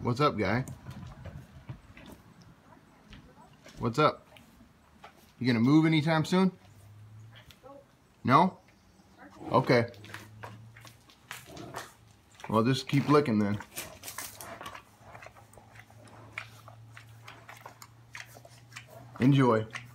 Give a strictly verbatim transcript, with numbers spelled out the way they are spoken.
What's up, guy? What's up? You gonna move anytime soon? No? Okay. Well, just keep licking then. Enjoy.